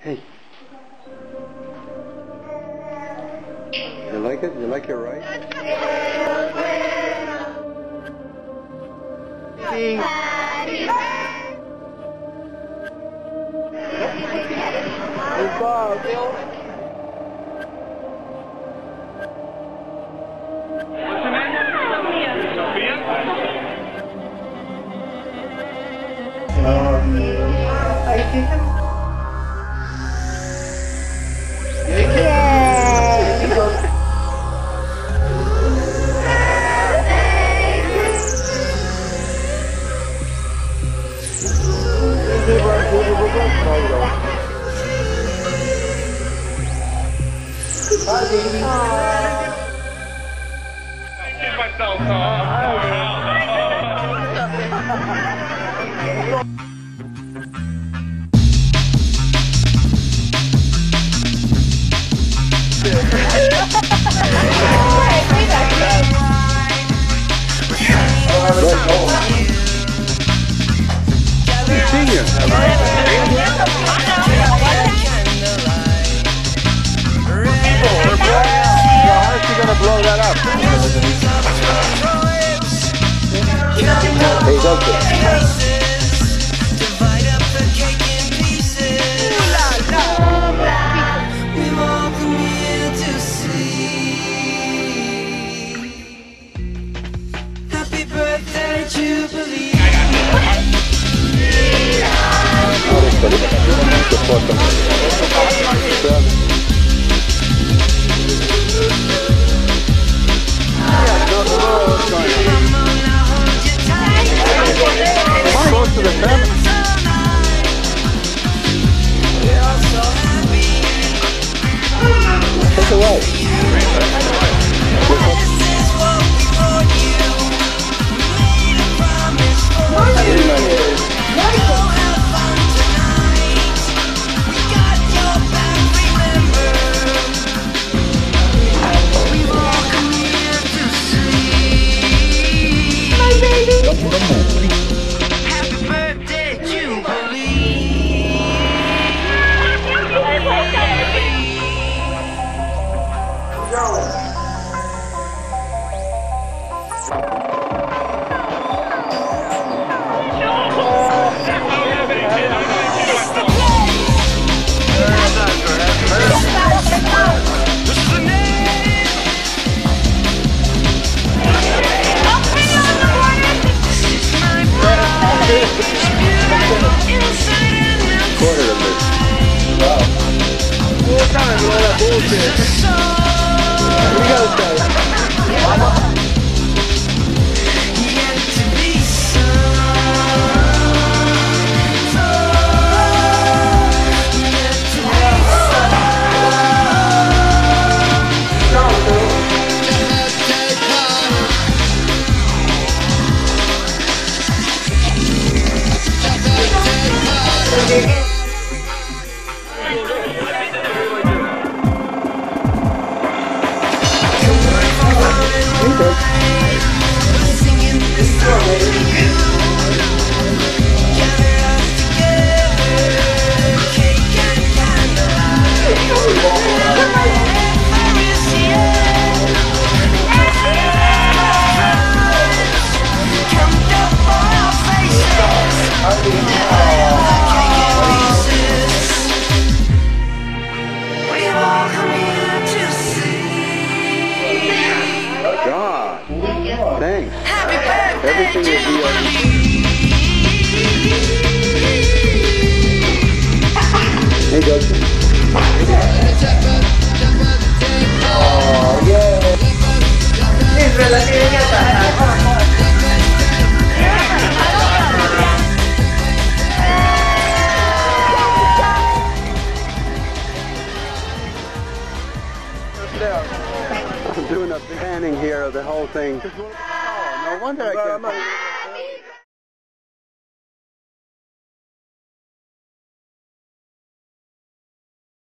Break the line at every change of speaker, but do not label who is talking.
Hey. You like it? You like your right? See? Hey, Bob.
What's her name? Sophia.
Hi, baby.
I did myself blow that up. Hey, doctor. Divide up the cake in pieces. We welcome you to see. Happy birthday, Jubilee. Close to the family. Take away. Thanks. Everything will be okay. Hey, Justin. Oh, yeah. I'm doing a panning here of the whole thing. No wonder I can't.